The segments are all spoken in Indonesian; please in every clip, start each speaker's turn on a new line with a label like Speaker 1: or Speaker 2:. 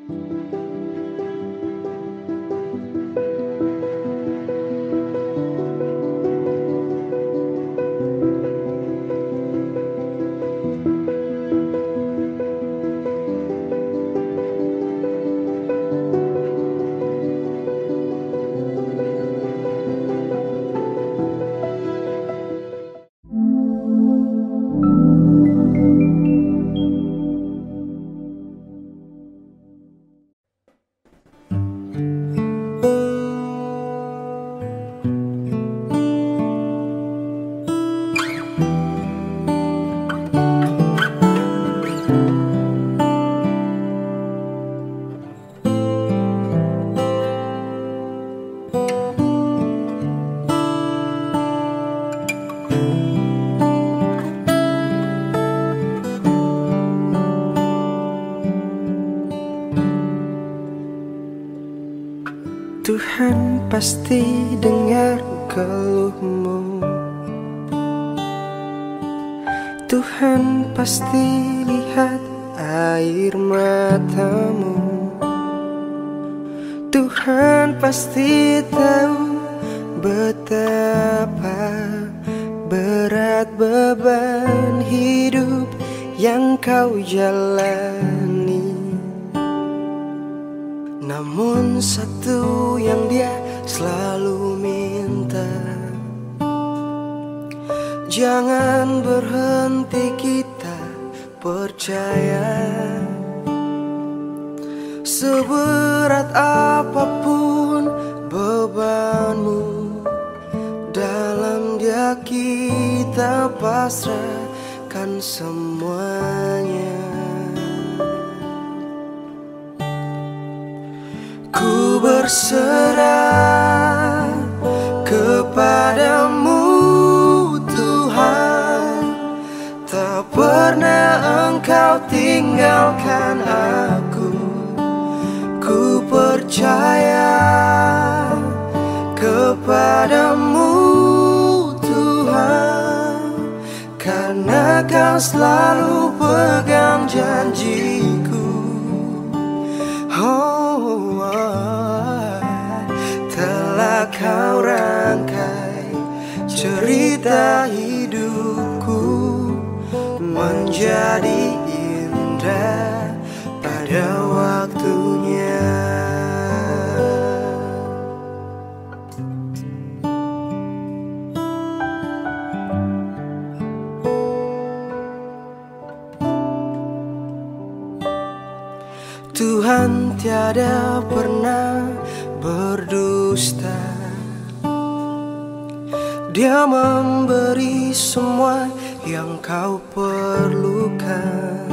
Speaker 1: Tuhan pasti dengar keluhmu, Tuhan pasti lihat air matamu, Tuhan pasti tahu betapa berat beban hidup yang kau jalani. Namun satu yang dia selalu minta, jangan berhenti kita percaya. Seberat apapun bebanmu, dalam dia kita pasrahkan semuanya. Ku berserah kepadamu Tuhan, tak pernah Engkau tinggalkan aku. Ku percaya kepadamu Tuhan, karena Kau selalu pegang janjiku. Telah Kau rangkai cerita hidupku menjadi indah pada waktunya. Tuhan tiada pernah berdusta, Dia memberi semua yang kau perlukan.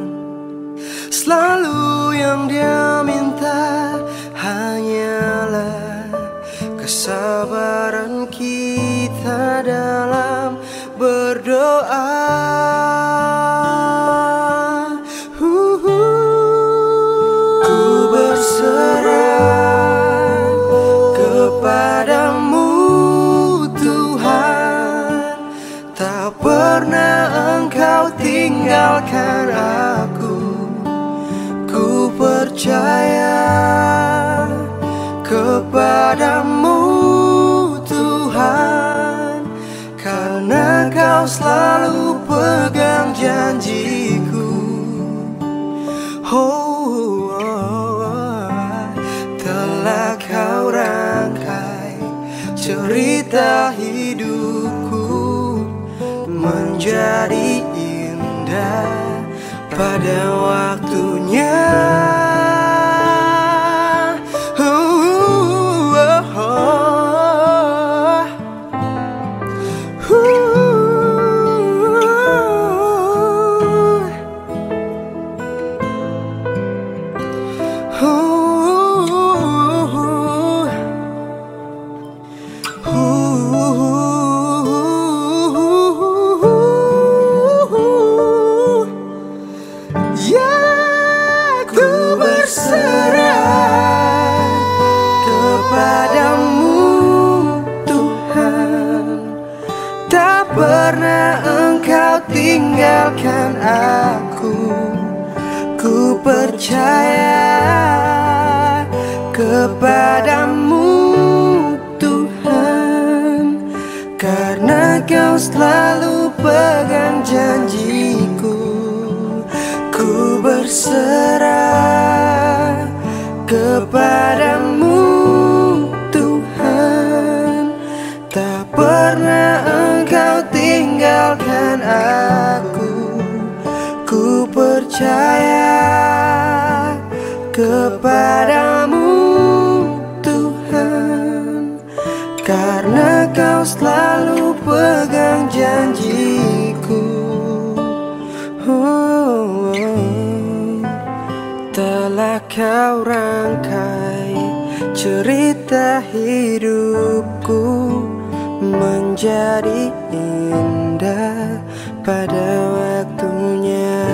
Speaker 1: Selalu yang Dia minta hanyalah kesabaran kita dalam berdoa. Berserah kepadamu Tuhan, tak pernah Engkau tinggalkan aku. Ku percaya kepadamu Tuhan, karena Kau selalu pegang janjiku. Telah Kau rangkai cerita hidupku menjadi indah pada waktunya. Pernah Engkau tinggalkan aku. Ku percaya kepadamu Tuhan, karena Kau selalu pegang janjiku. Ku berserah kepadamu Tuhan, tak pernah Engkau tinggalkan aku. Ku percaya kepadamu Tuhan, karena Kau selalu pegang janjiku. Telah Kau rangkai cerita hidupku menjadi indah pada waktunya.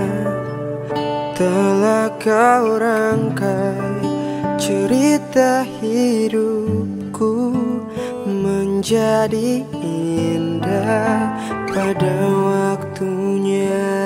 Speaker 1: Telah Kau rangkai cerita hidupku menjadi indah pada waktunya.